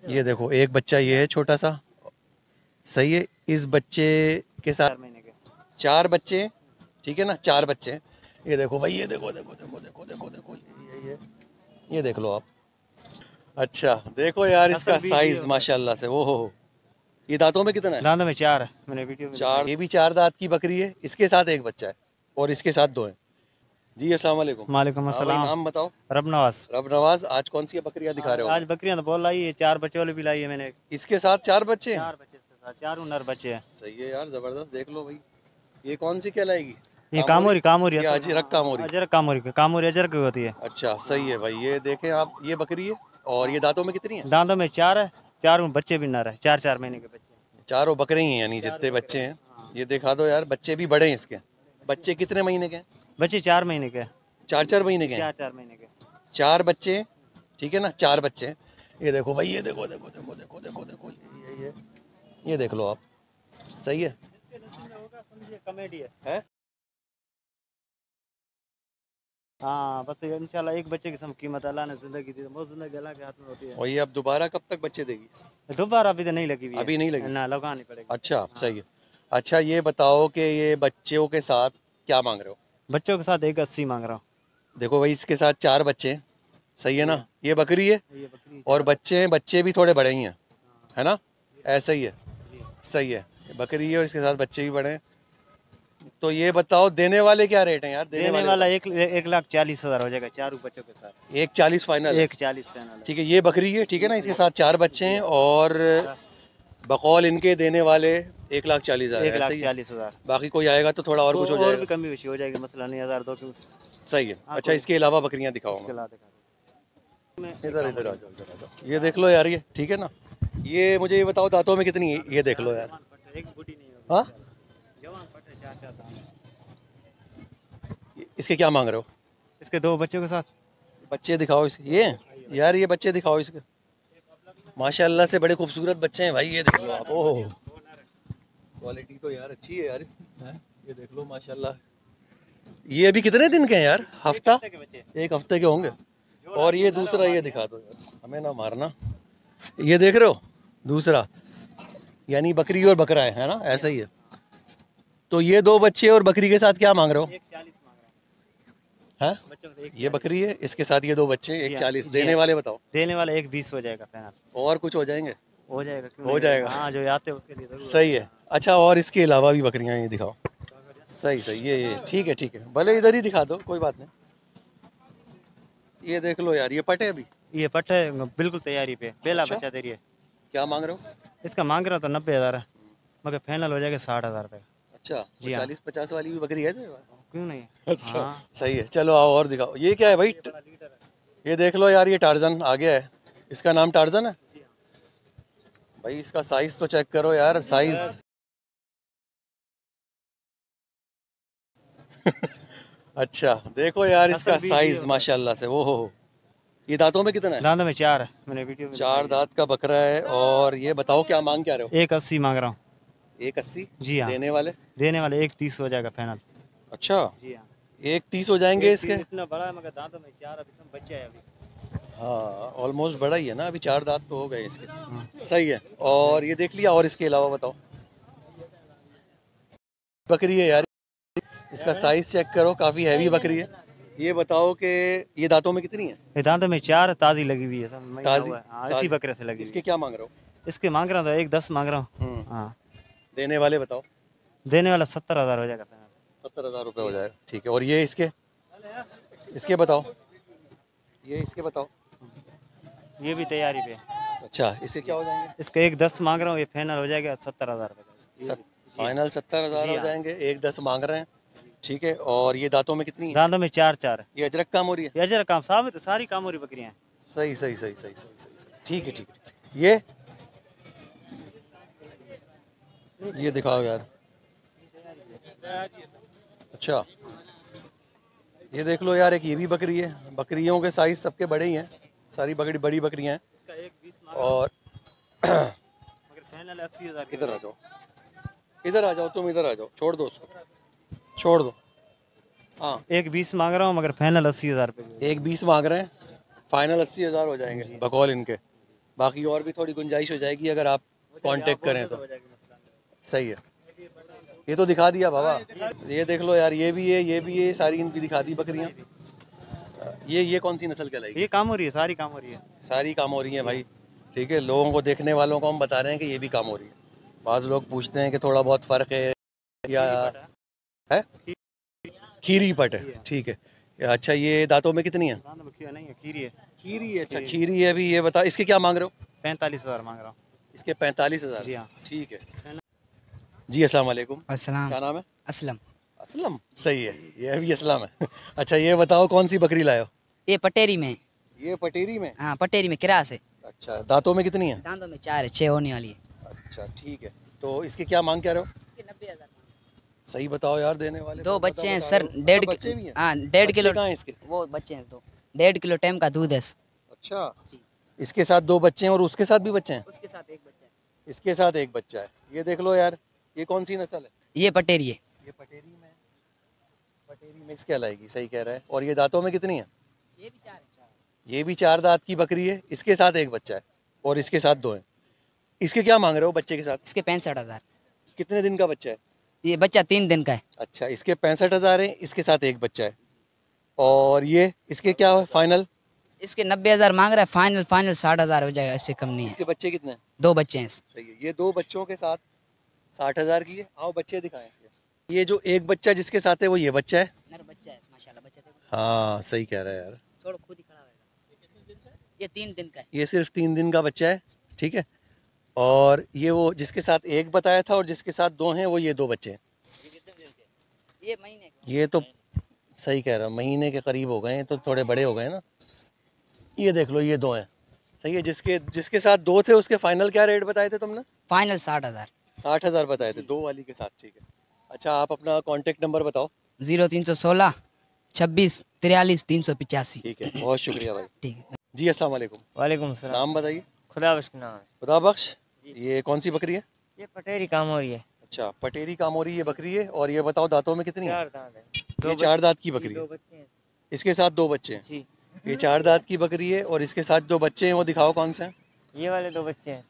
ये देखो एक बच्चा ये है छोटा सा, सही है। इस बच्चे के साथ 4 महीने के। 4 बच्चे हैं, ठीक है ना, 4 बच्चे हैं। ये देखो भाई, ये देखो देखो देखो देखो देखो देखो ये देख लो आप। अच्छा देखो यार इसका नस्ल भी ये साइज होता है। माशाल्लाह से, वो हो। ये दांतों में कितना है? दांतों में 4 है, मैंने वीडियो में दिखाई। 4। ये भी 4 दांत की बकरी है, इसके साथ एक बच्चा है और इसके साथ 2 हैं। जी अस्सलाम वालेकुम। वालेकुम हाँ भाई, अस्सलाम। नाम बताओ। रब नवाज। रब नवाज। आज कौन सी बकरियां दिखा रहे हो आज हमें? बकरियां तो बोल लाई है, 4 बच्चे वाली भी लाई है मैंने। इसके साथ 4 बच्चे हैं? 4 बच्चे इसके साथ, 4 नर बच्चे हैं। सही है यार, जबरदस्त। देख लो भाई, ये कौन सी कहलाएगी? ये कामोरी कामोरी या असल अजरक कामोरी? अजरक कामोरी अजरक की होती है। अच्छा सही है भाई। ये देखें आप, ये बकरी है और ये दांतों में कितनी है? दांतों में 4 है, 4 बच्चे भी नर है, 4 महीने के बच्चे। चारों बकरे ही हैं यानी जितने बच्चे हैं। ये दिखा दो यार, बच्चे भी बड़े हैं इसके। बच्चे कितने महीने के हैं? बच्चे 4 महीने के। 4-4 महीने के हैं। 4 महीने के। 4 बच्चे हैं, ठीक है ना, 4 बच्चे हैं। ये देखो भाई, ये देखो देखो देखो देखो देखो देखो ये देख लो आप। सही है। कॉमेडी है? हाँ बस इंशाल्लाह एक बच्चे की सम कीमत अल्लाह ने जिंदगी दी, बहुत जिंदगी अल्लाह के हाथ में होती है। और ये अब दोबारा कब तक बच्चे देगी? दोबारा अभी तो नहीं लगी हुई है। अभी नहीं लगी? ना लगानी पड़ेगी। अच्छा सही है। अच्छा ये बताओ कि ये बच्चों के साथ क्या मांग रहे हो? बच्चों के साथ 180 मांग रहा हूँ। देखो भाई, इसके साथ 4 बच्चे हैं, सही है ना। ये बकरी है ये बकरी और बच्चे हैं, बच्चे भी थोड़े बड़े ही हैं, है ना? ऐसा ही है। जी। सही है। बकरी है और इसके साथ बच्चे भी बड़े हैं। तो ये बताओ देने वाले क्या रेट हैं यार? देने देने वाले वाला बताओ। 1,40,000 हो जाएगा चारों बच्चों के साथ। 140 फाइनल है? 1,40 फाइनल है। ठीक है, ये बकरी है, ठीक है ना, इसके साथ 4 बच्चे हैं और बकौल इनके देने वाले 1,40,000 एक है, लाख सही है। चालीस हजार बाकी कोई आएगा तो थोड़ा और कुछ हो और जाएगा। भी कमी बेशी हो जाएगी, मसला नहीं, 1,000 2 की। सही है। हाँ अच्छा कोई इसके अलावा बकरियां दिखाओ इसके हमें। अलावा दिखा दो। इधर इधर आ जाओ, इधर आ जाओ। ये देख लो यार, ये ठीक है ना। ये मुझे ये बताओ दांतों में कितनी है? ये देख लो यार। एक बूटी नहीं होगी। हाँ, जवान पट्टे 4 दांत। इसके क्या मांग रहे हो? इसके 2 बच्चों के साथ। बच्चे दिखाओ इसके। ये यार, ये बच्चे दिखाओ इसके। माशाल्लाह से बड़े खूबसूरत बच्चे हैं भाई, ये देख लो आप। ओह, क्वालिटी तो यार अच्छी है यार इसकी, हैं? ये देख लो माशाल्लाह। ये अभी कितने दिन के हैं यार? हफ्ता? के बच्चे। 1 हफ्ते के होंगे। और ये दूसरा, ये दिखा दो यार, हमें ना मारना। ये देख रहे हो, दूसरा, यानी बकरी और बकरा है ना, ऐसा ही है। तो ये 2 बच्चे और बकरी के साथ क्या मांग रहे हो? 1,40 मांग रहा हैं? हूँ बच्चों को। ये बकरी है, इसके साथ ये 2 बच्चे, जी हाँ, 140। जी देने हाँ। वाले बताओ। देने वाला 1,20 हो जाएगा फाइनल। और कुछ हो जाएंगे? हो जाएगा, क्यों हो नहीं जाएगा। हाँ जो आते हैं उसके लिए जरूर सही होगा। है। अच्छा और इसके अलावा भी बकरियां ये दिखाओ। सही सही, ये ठीक है, ठीक है, भले इधर ही दिखा दो, कोई बात नहीं। ये देख लो यार, ये पटे अभी। ये पट्टे बिल्कुल तैयारी पे, पहला अच्छा, बच्चा दे रही है। क्या मांग रहे हो? इसका मांग रहा तो 90,000 है, मगर फाइनल हो जाएगा 60,000 रुपये। अच्छा, जी हाँ। 40-50 वाली भी बकरी है तेरे पास? क्यों नहीं। अच्छा हाँ सही है। चलो आओ और दिखाओ। ये क्या है भाई? ये देख लो यार, ये टार्जन आ गया है। इसका नाम टार्जन है भाई। इसका साइज तो चेक करो यार, साइज। अच्छा देखो यार इसका नस्ल भी ये साइज होता है। माशाल्लाह से, वो हो। ये दांतों में कितना है? दांतों में 4 है, मैंने वीडियो में 4 दिखाई दांत का बकरा है। और ये बताओ क्या मांग क्या रहे हो? है। 1,80 मांग रहा हूँ। 180? जी हाँ। देने वाले? देने वाले 1,30 हो जाएगा फाइनल। अच्छा, जी हाँ। 130 हो जाएंगे इसके। इतना बड़ा है मगर दांतों में 4 अभी सब बच्चे हैं अभी। हाँ ऑलमोस्ट बड़ा ही है ना, अभी 4 दांत तो हो गए इसके। हाँ। सही है। और ये देख लिया, और इसके अलावा बताओ। बकरी है यार, इसका साइज चेक करो, काफ़ी हैवी बकरी है। ये बताओ कि ये दांतों में कितनी है? ये दांतों में 4 ताज़ी लगी हुई है, सब महीना ताज़ी? हुआ है। हाँ इसी ताज़ी। बकरे से लगी हुई इसके है। क्या मांग रहे हो? इसके मांग रहा था 1,10 मांग रहा हूँ। हम्म, हाँ। देने वाले बताओ। देने वाला 70,000 हो जाएगा फाइनल। 70,000 रुपये हो जाएगा, ठीक है। और ये इसके, इसके बताओ। ये इसके बताओ। ये भी तैयारी पे। अच्छा, इसके क्या हो जाएंगे? इसका 1,10 मांग रहा हूँ, ये फाइनल हो जाएगा 70,000 रुपये का। फाइनल 70,000 जी हो हाँ। जाएंगे, 110 मांग रहे हैं, ठीक है। और ये दांतों में कितनी है? दांतों में 4 है। ये अजरक काम हो रही है? ये अजर काम साबित है, सारी कामोरी बकरियां हैं। सही सही सही सही सही सही सही। ठीक है, ठीक है, ठीक है। ये दिखाओ यार। अच्छा, ये देख लो यार, एक ये भी बकरी है। बकरियों के साइज सबके बड़े ही हैं, सारी बकरी बड़ी बकरियां हैं। इसका 1,20 और मगर फाइनल 80,000 इधर आ जाओ, इधर आ जाओ, तुम इधर आ जाओ, छोड़ दो उसको, छोड़ दो। हाँ, 1,20 मांग रहा हूँ मगर फाइनल 80,000 रुपये। 120 मांग रहे हैं, फाइनल 80,000 हो जाएंगे बकौल इनके। बाकी और भी थोड़ी गुंजाइश हो जाएगी अगर आप कांटेक्ट करें तो। सही है, ये तो दिखा दिया बाबा। ये देख लो यार, ये भी है, ये भी है, सारी इनकी दिखा दी बकरियां। ये कौन सी नस्ल कहलाएगी? ये काम हो रही है, सारी काम हो रही है। सारी काम हो रही है भाई। ठीक है, लोगों को, देखने वालों को हम बता रहे हैं कि ये भी काम हो रही है। बाज़ लोग पूछते हैं कि थोड़ा बहुत फ़र्क है या है। खीरी पट है, ठीक है। अच्छा, ये दांतों में कितनी है? नहीं है, खीरी है। खीरी है, अच्छा खीरी है। अभी ये बता, इसके क्या मांग रहे हो? 45,000 मांग रहा हूँ। इसके 45,000? जी हाँ। ठीक है जी। अस्सलाम वालेकुम। अस्सलाम। क्या नाम है? असलम। असलम, सही है, ये भी असलम है। अच्छा, ये बताओ कौन सी बकरी लाए हो? ये पटेरी में। ये पटेरी में? हाँ, पटेरी में किरास है। अच्छा, दांतों में कितनी है? दांतों में 4 है, 6 होने वाली है। अच्छा ठीक है, तो इसके क्या मांग क्या रहे हो? इसके 90,000। सही बताओ यार, देने वाले दो बहुत बच्चे ज़्यादा हैं बता सर, रहे हो। डेढ़ अच्छा, बच्चे भी हैं? हाँ 1.5 किलो। कहाँ हैं इसके? वो बच्चे हैं दो, 1.5 किलो टाइम का दूध है। अच्छा, इसके साथ 2 बच्चे हैं और उसके साथ भी बच्चे हैं? उसके साथ एक बच्चा है। इसके साथ एक बच्चा है। ये देख लो यार, ये कौन सी नस्ल है? ये पटेरी है। ये पटेरी में, पटेरी मिक्स कहलाएगी, सही कह रहा है। और ये दांतों में कितनी है? ये भी 4 है। ये भी 4 दांत की बकरी है। इसके साथ एक बच्चा है और इसके साथ 2 हैं। इसके क्या मांग रहे हो बच्चे के साथ? इसके 65,000। कितने दिन का बच्चा है? ये बच्चा 3 दिन का है। अच्छा, इसके 65,000 है, इसके साथ एक बच्चा है। और ये इसके क्या है फाइनल? इसके 90,000 मांग रहा है, फाइनल 60,000 हो जाएगा, इससे कम नहीं है। इसके बच्चे कितने हैं? 2 बच्चे हैं। सही है, ये 2 बच्चों के साथ 60,000 की है। आओ बच्चे दिखाएं इसके। ये जो एक बच्चा जिसके साथ है वो ये बच्चा है? नर बच्चा है माशाल्लाह, बच्चा देखो। हाँ सही कह रहा है यार। छोड़ो, खुद ही खड़ा होगा। ये 3 दिन का है। ये सिर्फ 3 दिन का बच्चा है, ठीक है। और ये वो जिसके साथ एक बताया था और जिसके साथ 2 हैं वो ये 2 बच्चे हैं। ये महीने का। ये तो सही कह रहा हूँ, महीने के करीब हो गए हैं, तो थोड़े बड़े हो गए ना। ये देख लो, ये 2 हैं। सही है, जिसके जिसके साथ 2 थे उसके फाइनल क्या रेट बताए थे तुमने? फाइनल 60,000। 60,000 बताए थे 2 वाली के साथ, ठीक है। अच्छा, आप अपना कांटेक्ट नंबर बताओ। 0316 26 43 385। ठीक है, बहुत शुक्रिया भाई। ठीक है जी अस्सलाम वालेकुम। वालेकुम सलाम। नाम बताइए। खुदा बख्श का नाम है। खुदा बख्श। ये कौन सी बकरी है? ये पटेरी काम हो रही है। अच्छा, पटेरी कामोरी ये बकरी है। और ये बताओ दांतों में कितनी है? 4 दांत है। ये 4 दांत की बकरी है। 2 बच्चे हैं इसके साथ 2 बच्चे हैं। जी। ये 4 दांत की बकरी है और इसके साथ जो बच्चे हैं वो दिखाओ कौन से हैं? ये वाले 2 बच्चे हैं।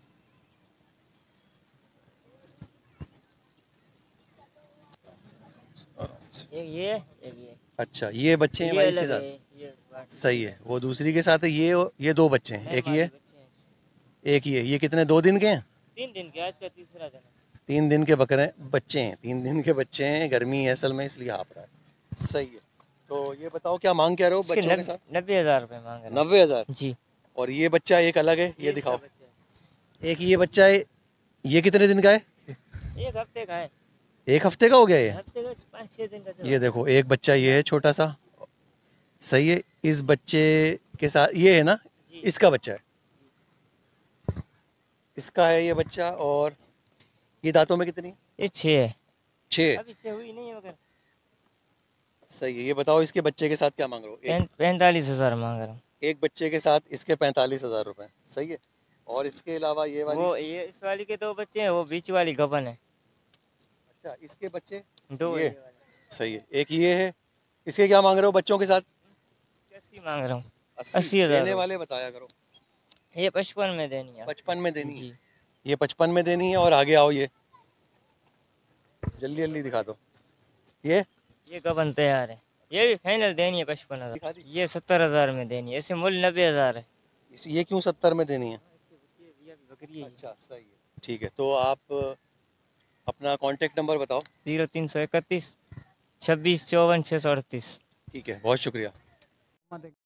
एक ये अच्छा, ये बच्चे हैं भाई इसके साथ? ये सही है, वो दूसरी के साथ है। ये 2 बच्चे हैं, एक ये, बच्चे हैं। एक ये कितने 2 दिन के हैं? 3 दिन के, आज का तीसरा दिन है। 3 दिन के बकरे बच्चे हैं, 3 दिन के बच्चे हैं। गर्मी है असल में, इसलिए हाँफ रहा है। सही है, तो ये बताओ क्या मांग क्या रहे हो बच्चों के साथ? 90,000 रुपये मांग रहे हैं। 90,000 जी। और ये बच्चा एक अलग है, ये दिखाओ। इसका बच्चा एक ये बच्चा है, ये कितने दिन का है? है। 1 हफ्ते का है। 1 हफ्ते का हो गया ये? हफ्ते का 5-6 दिन का। ये देखो, एक बच्चा ये है छोटा सा। सही है, इस बच्चे के साथ ये है ना, इसका बच्चा है, इसका है ये बच्चा। और ये दांतों में कितनी? ये 6 है। 6। अभी 6 हुई नहीं है मगर। सही है, ये बताओ इसके बच्चे के साथ क्या मांग रहे हो? 45,000 मांग रहा हूँ। एक बच्चे के साथ इसके 45,000 रुपए। सही है, और इसके अलावा ये वाली? वो ये इस वाली के 2 बच्चे हैं, वो बीच वाली गबन है। अच्छा, इसके बच्चे 2 ये? सही है, एक ये है। इसके क्या मांग रहे हो बच्चों के साथ? 80 मांग रहा हूँ। 80,000 देने वाले बताया करो। ये 55 में देनी है। 55 में देनी है? जी। ये 55 में देनी है। और आगे आओ, ये जल्दी जल्दी दिखा दो। ये गबन तैयार है। ये भी फाइनल देनी है 55,000। ये 70,000 में देनी है। ऐसे मूल्य 90,000 है। ये क्यों 70 में देनी है? बकरी है। अच्छा सही है, ठीक है। तो आप अपना कांटेक्ट नंबर बताओ। 0331 26 54 638। ठीक है, बहुत शुक्रिया।